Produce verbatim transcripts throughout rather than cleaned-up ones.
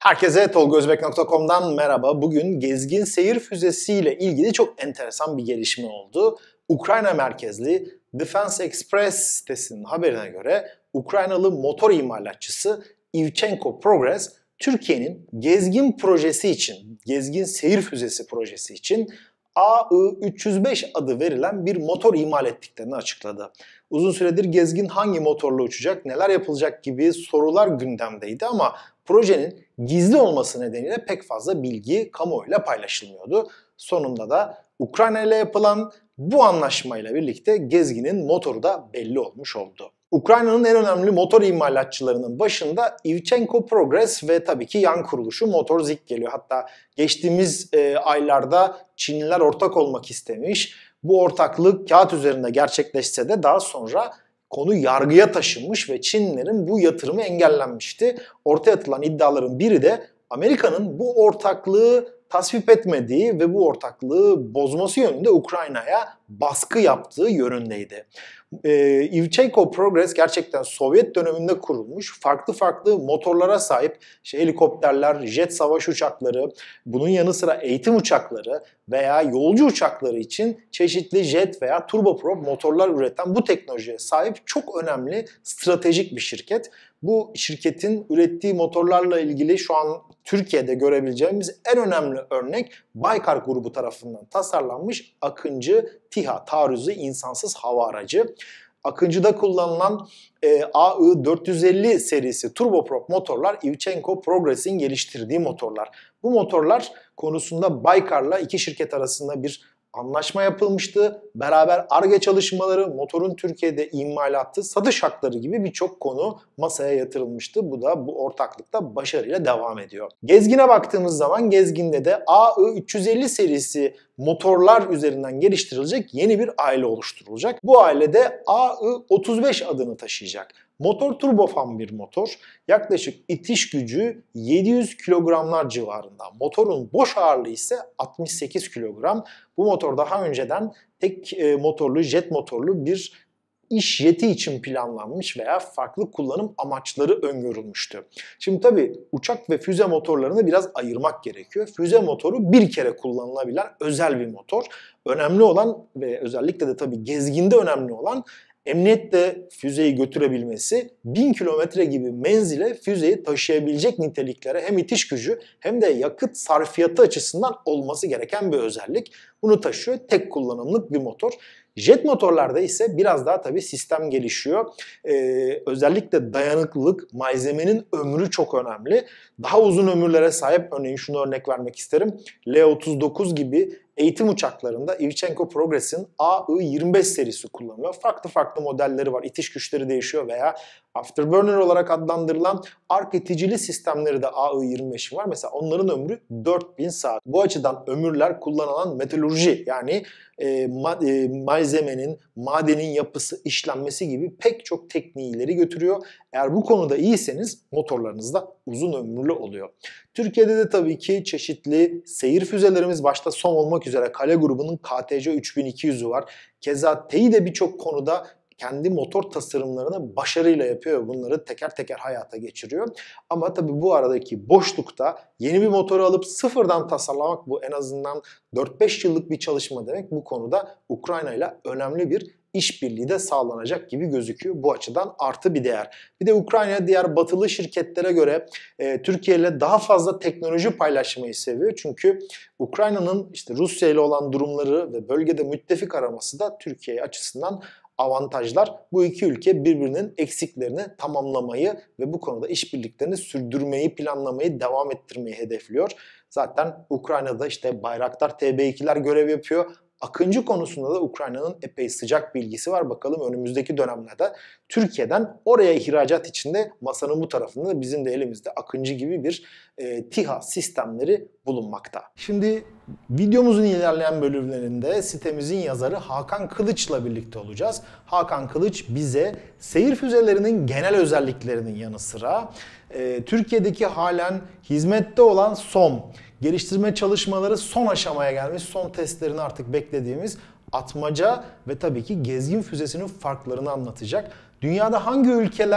Herkese tolgozbek nokta com'dan merhaba. Bugün Gezgin Seyir Füzesi ile ilgili çok enteresan bir gelişme oldu. Ukrayna merkezli Defense Express sitesinin haberine göre Ukraynalı motor imalatçısı Ivchenko Progress, Türkiye'nin Gezgin projesi için, Gezgin Seyir Füzesi projesi için A I üç yüz beş adı verilen bir motor imal ettiklerini açıkladı. Uzun süredir Gezgin hangi motorla uçacak, neler yapılacak gibi sorular gündemdeydi ama projenin gizli olması nedeniyle pek fazla bilgi kamuoyuyla paylaşılmıyordu. Sonunda da Ukrayna ile yapılan bu anlaşmayla birlikte Gezgin'in motoru da belli olmuş oldu. Ukrayna'nın en önemli motor imalatçılarının başında Ivchenko Progress ve tabii ki yan kuruluşu Motorzik geliyor. Hatta geçtiğimiz e, aylarda Çinliler ortak olmak istemiş. Bu ortaklık kağıt üzerinde gerçekleşse de daha sonra konu yargıya taşınmış ve Çinlilerin bu yatırımı engellenmişti. Ortaya atılan iddiaların biri de Amerika'nın bu ortaklığı tasvip etmediği ve bu ortaklığı bozması yönünde Ukrayna'ya baskı yaptığı yönündeydi. Ee, Ivchenko Progress gerçekten Sovyet döneminde kurulmuş, farklı farklı motorlara sahip işte helikopterler, jet savaş uçakları, bunun yanı sıra eğitim uçakları veya yolcu uçakları için çeşitli jet veya turboprop motorlar üreten bu teknolojiye sahip çok önemli stratejik bir şirket. Bu şirketin ürettiği motorlarla ilgili şu an Türkiye'de görebileceğimiz en önemli örnek Baykar grubu tarafından tasarlanmış Akıncı TİHA taarruzlu insansız hava aracı. Akıncı'da kullanılan e, A I dört yüz elli serisi turboprop motorlar Ivchenko Progress'in geliştirdiği motorlar. Bu motorlar konusunda Baykar'la iki şirket arasında bir anlaşma yapılmıştı. Beraber Ar-Ge çalışmaları, motorun Türkiye'de imalatı, satış hakları gibi birçok konu masaya yatırılmıştı. Bu da bu ortaklıkta başarıyla devam ediyor. Gezgin'e baktığımız zaman Gezgin'de de A I üç yüz elli serisi motorlar üzerinden geliştirilecek yeni bir aile oluşturulacak. Bu ailede A I otuz beş adını taşıyacak. Motor turbofan bir motor. Yaklaşık itiş gücü yedi yüz kilogramlar civarında. Motorun boş ağırlığı ise altmış sekiz kilogram. Bu motor daha önceden tek motorlu, jet motorlu bir iş jeti için planlanmış veya farklı kullanım amaçları öngörülmüştü. Şimdi tabii uçak ve füze motorlarını biraz ayırmak gerekiyor. Füze motoru bir kere kullanılabilen özel bir motor. Önemli olan ve özellikle de tabii Gezgin'de önemli olan emniyetle füzeyi götürebilmesi, bin kilometre gibi menzile füzeyi taşıyabilecek niteliklere hem itiş gücü hem de yakıt sarfiyatı açısından olması gereken bir özellik. Bunu taşıyor, tek kullanımlık bir motor. Jet motorlarda ise biraz daha tabii sistem gelişiyor. Ee, özellikle dayanıklılık, malzemenin ömrü çok önemli. Daha uzun ömürlere sahip, örneğin şunu örnek vermek isterim. L otuz dokuz gibi eğitim uçaklarında Ivchenko Progress'in A I yirmi beş serisi kullanılıyor. Farklı farklı modelleri var. İtiş güçleri değişiyor veya afterburner olarak adlandırılan ark iticili sistemleri de A I yirmi beşin var. Mesela onların ömrü dört bin saat. Bu açıdan ömürler kullanılan metalurji yani e, ma e, malzemenin, madenin yapısı, işlenmesi gibi pek çok tekniği ileri götürüyor. Eğer bu konuda iyiyseniz motorlarınız da uzun ömürlü oluyor. Türkiye'de de tabii ki çeşitli seyir füzelerimiz başta SOM olmak üzere Kale grubunun K T C üç bin iki yüzü var. Keza T E İ de birçok konuda kendi motor tasarımlarını başarıyla yapıyor ve bunları teker teker hayata geçiriyor. Ama tabii bu aradaki boşlukta yeni bir motoru alıp sıfırdan tasarlamak, bu en azından dört beş yıllık bir çalışma demek. Bu konuda Ukrayna ile önemli bir işbirliği de sağlanacak gibi gözüküyor. Bu açıdan artı bir değer. Bir de Ukrayna diğer batılı şirketlere göre e, Türkiye ile daha fazla teknoloji paylaşmayı seviyor. Çünkü Ukrayna'nın işte Rusya ile olan durumları ve bölgede müttefik araması da Türkiye açısından avantajlar. Bu iki ülke birbirinin eksiklerini tamamlamayı ve bu konuda işbirliklerini sürdürmeyi, planlamayı, devam ettirmeyi hedefliyor. Zaten Ukrayna'da işte Bayraktar T B ikiler görev yapıyor. Akıncı konusunda da Ukrayna'nın epey sıcak bilgisi var. Bakalım önümüzdeki dönemlerde Türkiye'den oraya ihracat içinde masanın bu tarafında da bizim de elimizde Akıncı gibi bir e, TİHA sistemleri bulunmakta. Şimdi videomuzun ilerleyen bölümlerinde sitemizin yazarı Hakan Kılıç'la birlikte olacağız. Hakan Kılıç bize seyir füzelerinin genel özelliklerinin yanı sıra e, Türkiye'deki halen hizmette olan SOM, geliştirme çalışmaları son aşamaya gelmiş, son testlerini artık beklediğimiz Atmaca ve tabii ki Gezgin füzesinin farklarını anlatacak. Dünyada hangi ülkeler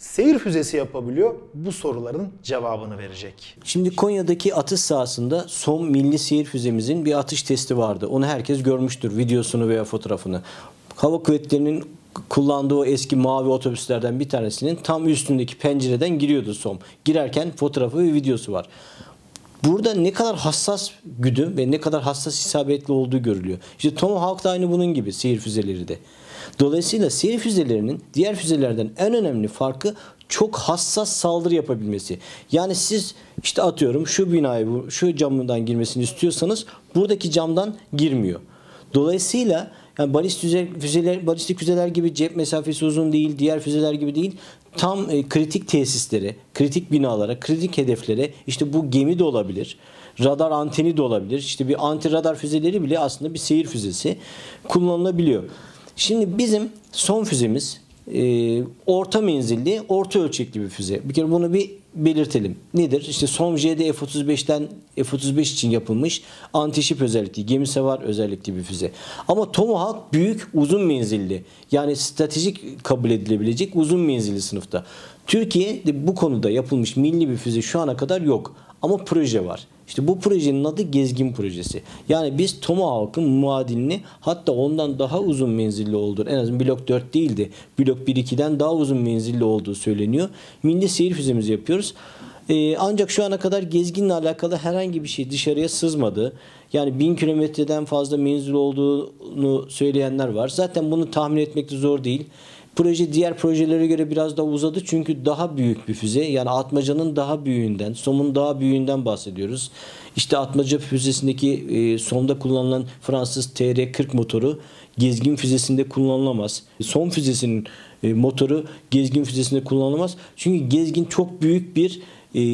seyir füzesi yapabiliyor? Bu soruların cevabını verecek. Şimdi Konya'daki atış sahasında son milli seyir füzemizin bir atış testi vardı. Onu herkes görmüştür, videosunu veya fotoğrafını. Hava Kuvvetleri'nin kullandığı o eski mavi otobüslerden bir tanesinin tam üstündeki pencereden giriyordu SOM. Girerken fotoğrafı ve videosu var. Burada ne kadar hassas güdüm ve ne kadar hassas isabetli olduğu görülüyor. İşte Tomahawk da aynı bunun gibi, seyir füzeleri de. Dolayısıyla seyir füzelerinin diğer füzelerden en önemli farkı çok hassas saldırı yapabilmesi. Yani siz işte atıyorum şu binayı, şu camdan girmesini istiyorsanız buradaki camdan girmiyor. Dolayısıyla yani balistik füzeler, balistik füzeler gibi cep mesafesi uzun değil, diğer füzeler gibi değil. Tam e, kritik tesislere, kritik binalara, kritik hedeflere, işte bu gemi de olabilir, radar anteni de olabilir. İşte bir anti radar füzeleri bile aslında bir seyir füzesi kullanılabiliyor. Şimdi bizim son füzemiz e, orta menzilli, orta ölçekli bir füze. Bir kere bunu bir belirtelim. Nedir? İşte SOM-J'de F otuz beşten F otuz beş için yapılmış anti-şip özellikli, gemi sevar özellikli bir füze. Ama Tomahawk büyük, uzun menzilli. Yani stratejik kabul edilebilecek uzun menzilli sınıfta. Türkiye'de bu konuda yapılmış milli bir füze şu ana kadar yok. Ama proje var. İşte bu projenin adı Gezgin Projesi. Yani biz Tomahawk'ın muadilini, hatta ondan daha uzun menzilli olduğu, en azından Blok dört değildi, Blok bir ikiden daha uzun menzilli olduğu söyleniyor. Milli seyir füzemizi yapıyoruz. Ee, ancak şu ana kadar Gezgin'le alakalı herhangi bir şey dışarıya sızmadı. Yani bin kilometreden fazla menzil olduğunu söyleyenler var. Zaten bunu tahmin etmek de zor değil. Proje diğer projelere göre biraz daha uzadı çünkü daha büyük bir füze. Yani Atmaca'nın daha büyüğünden, SOM'un daha büyüğünden bahsediyoruz. İşte Atmaca füzesindeki e, SOM'da kullanılan Fransız T R kırk motoru Gezgin füzesinde kullanılamaz. SOM füzesinin e, motoru Gezgin füzesinde kullanılamaz. Çünkü Gezgin çok büyük bir e,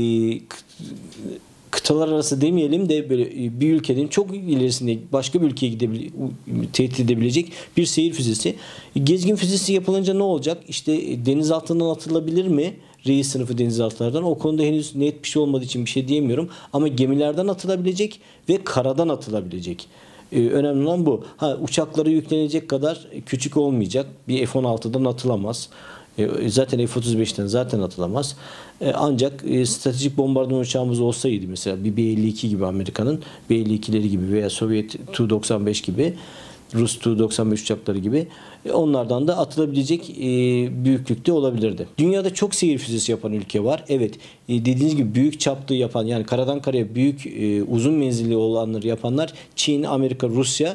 kıtalar arası demeyelim de böyle bir ülkenin çok ilerisinde başka bir ülkeye gidebilecek, tehdit edebilecek bir seyir füzesi. Gezgin füzesi yapılınca ne olacak? İşte denizaltından atılabilir mi? Reis sınıfı denizaltılardan. O konuda henüz net bir şey olmadığı için bir şey diyemiyorum. Ama gemilerden atılabilecek ve karadan atılabilecek. Ee, önemli olan bu. Ha, uçaklara yüklenecek kadar küçük olmayacak. Bir F on altıdan atılamaz. Zaten F otuz beşten zaten atılamaz. Ancak stratejik bombardıman uçağımız olsaydı mesela bir B elli iki gibi Amerika'nın B elli ikileri gibi veya Sovyet Tu doksan beş gibi, Rus Tu doksan beş uçakları gibi onlardan da atılabilecek büyüklükte olabilirdi. Dünyada çok seyir füzesi yapan ülke var. Evet, dediğiniz gibi büyük çaplı yapan, yani karadan karaya büyük uzun menzilli olanları yapanlar Çin, Amerika, Rusya.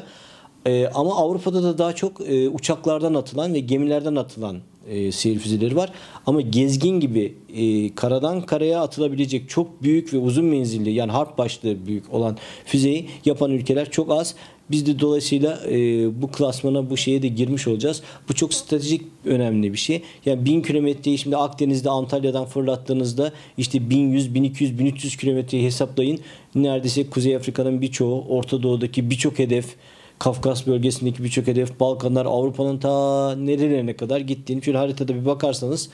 Ama Avrupa'da da daha çok uçaklardan atılan ve gemilerden atılan E, seyir füzeleri var. Ama Gezgin gibi e, karadan karaya atılabilecek çok büyük ve uzun menzilli, yani harp başlı büyük olan füzeyi yapan ülkeler çok az. Biz de dolayısıyla e, bu klasmana, bu şeye de girmiş olacağız. Bu çok stratejik önemli bir şey. Yani bin kilometreyi şimdi Akdeniz'de Antalya'dan fırlattığınızda işte bin yüz, bin iki yüz, bin üç yüz kilometreyi hesaplayın. Neredeyse Kuzey Afrika'nın birçoğu, Orta Doğu'daki birçok hedef, Kafkas bölgesindeki birçok hedef, Balkanlar, Avrupa'nın ta nerelerine kadar gittiğini şöyle haritada bir bakarsanız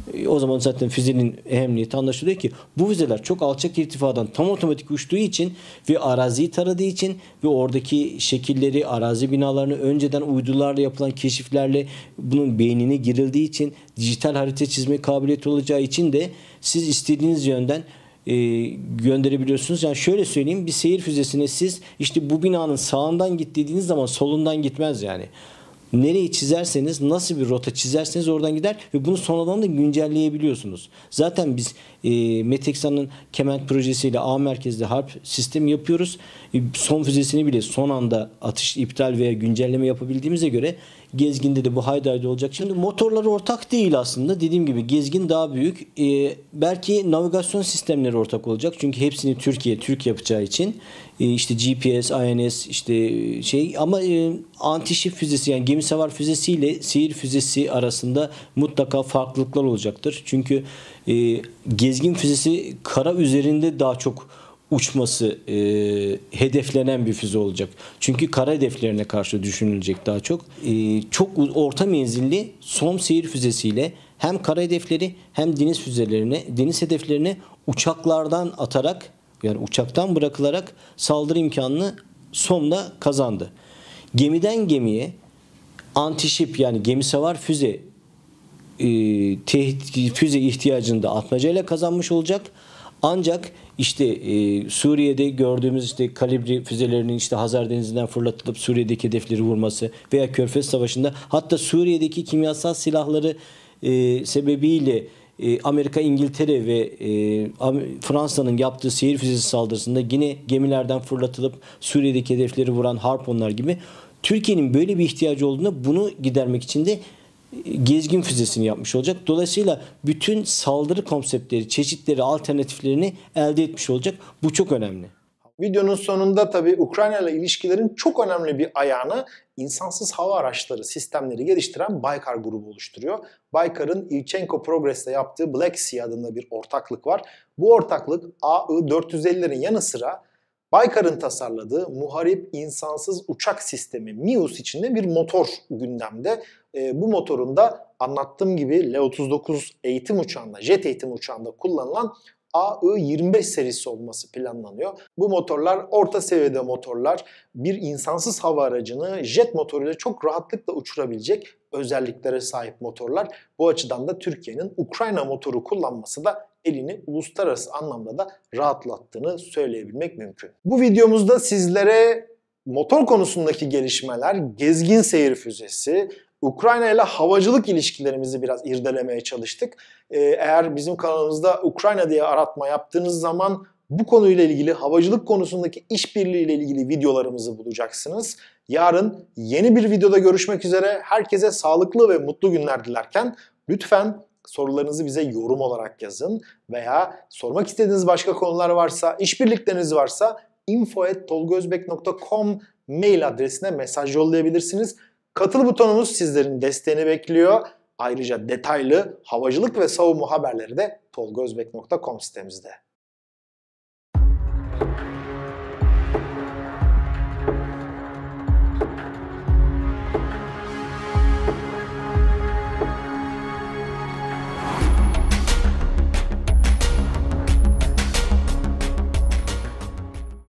o zaman zaten füzenin ehemmiyeti anlaşılıyor ki bu füzeler çok alçak irtifadan tam otomatik uçtuğu için ve araziyi taradığı için ve oradaki şekilleri, arazi binalarını önceden uydularla yapılan keşiflerle bunun beynine girildiği için, dijital harita çizme kabiliyeti olacağı için de siz istediğiniz yönden E, gönderebiliyorsunuz. Yani şöyle söyleyeyim, bir seyir füzesine siz işte bu binanın sağından git dediğiniz zaman solundan gitmez yani. Nereyi çizerseniz, nasıl bir rota çizerseniz oradan gider ve bunu sonradan da güncelleyebiliyorsunuz. Zaten biz e, Meteksan'ın Kement projesiyle A merkezli harp sistemi yapıyoruz. E, son füzesini bile son anda atış, iptal veya güncelleme yapabildiğimize göre Gezgin'de de bu haydi haydi olacak. Şimdi motorları ortak değil aslında. Dediğim gibi Gezgin daha büyük. Ee, belki navigasyon sistemleri ortak olacak. Çünkü hepsini Türkiye, Türk yapacağı için. Ee, işte G P S, I N S, işte şey, ama e, anti-şip füzesi, yani gemi savar füzesiyle seyir füzesi arasında mutlaka farklılıklar olacaktır. Çünkü e, Gezgin füzesi kara üzerinde daha çok uçması e, hedeflenen bir füze olacak. Çünkü kara hedeflerine karşı düşünülecek daha çok. E, çok orta menzilli SOM seyir füzesiyle hem kara hedefleri hem deniz füzelerine, deniz hedeflerine uçaklardan atarak, yani uçaktan bırakılarak saldırı imkanını SOM'da kazandı. Gemiden gemiye anti-şip, yani gemi savar füze e, tehdit, füze ihtiyacını da atmacayla kazanmış olacak. Ancak işte e, Suriye'de gördüğümüz işte kalibri füzelerinin işte Hazar Denizi'nden fırlatılıp Suriye'deki hedefleri vurması veya Körfez Savaşı'nda hatta Suriye'deki kimyasal silahları e, sebebiyle e, Amerika, İngiltere ve e, Fransa'nın yaptığı seyir füzesi saldırısında yine gemilerden fırlatılıp Suriye'deki hedefleri vuran Harpunlar gibi Türkiye'nin böyle bir ihtiyacı olduğunda bunu gidermek için de gezgin füzesini yapmış olacak. Dolayısıyla bütün saldırı konseptleri, çeşitleri, alternatiflerini elde etmiş olacak. Bu çok önemli. Videonun sonunda tabii Ukrayna ile ilişkilerin çok önemli bir ayağını insansız hava araçları sistemleri geliştiren Baykar grubu oluşturuyor. Baykar'ın Ilchenko Progress'te yaptığı Black Sea adında bir ortaklık var. Bu ortaklık A I dört yüz ellilerin yanı sıra Baykar'ın tasarladığı muharip insansız uçak sistemi MİUS içinde bir motor gündemde. E, bu motorun da anlattığım gibi L otuz dokuz eğitim uçağında, jet eğitim uçağında kullanılan A I yirmi beş serisi olması planlanıyor. Bu motorlar orta seviyede motorlar, bir insansız hava aracını jet motoruyla çok rahatlıkla uçurabilecek özelliklere sahip motorlar. Bu açıdan da Türkiye'nin Ukrayna motoru kullanması da elini uluslararası anlamda da rahatlattığını söyleyebilmek mümkün. Bu videomuzda sizlere motor konusundaki gelişmeler, gezgin seyir füzesi, Ukrayna ile havacılık ilişkilerimizi biraz irdelemeye çalıştık. Ee, eğer bizim kanalımızda Ukrayna diye aratma yaptığınız zaman bu konuyla ilgili, havacılık konusundaki işbirliği ile ilgili videolarımızı bulacaksınız. Yarın yeni bir videoda görüşmek üzere. Herkese sağlıklı ve mutlu günler dilerken lütfen sorularınızı bize yorum olarak yazın veya sormak istediğiniz başka konular varsa, işbirlikleriniz varsa info at tolgozbek nokta com mail adresine mesaj yollayabilirsiniz. Katıl butonumuz sizlerin desteğini bekliyor. Ayrıca detaylı havacılık ve savunma haberleri de tolgozbek nokta com sitemizde.